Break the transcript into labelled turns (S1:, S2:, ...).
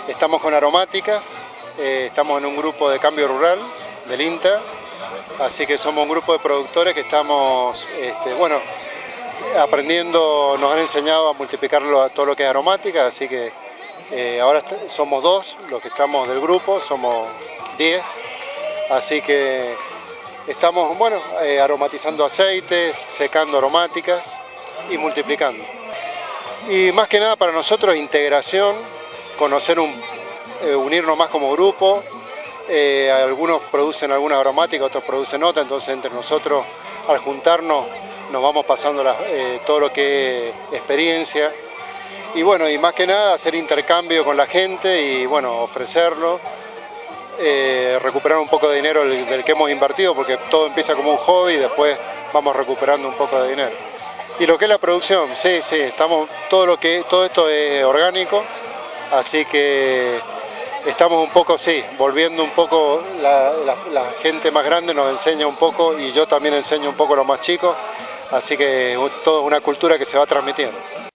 S1: Estamos con aromáticas, estamos en un grupo de cambio rural del INTA, así que somos un grupo de productores que estamos, aprendiendo, nos han enseñado a multiplicarlo a todo lo que es aromática, así que ahora somos 2 los que estamos del grupo, somos 10, así que estamos, aromatizando aceites, secando aromáticas y multiplicando. Y más que nada para nosotros integración, conocer unirnos más como grupo. Algunos producen alguna aromática, otros producen otra, entonces entre nosotros al juntarnos nos vamos pasando todo lo que es experiencia y bueno, y más que nada hacer intercambio con la gente y bueno, ofrecerlo, recuperar un poco de dinero del que hemos invertido, porque todo empieza como un hobby y después vamos recuperando un poco de dinero. Y lo que es la producción, sí, estamos, todo esto es orgánico, así que estamos un poco, volviendo un poco, la gente más grande nos enseña un poco y yo también enseño un poco a los más chicos, así que todo es una cultura que se va transmitiendo.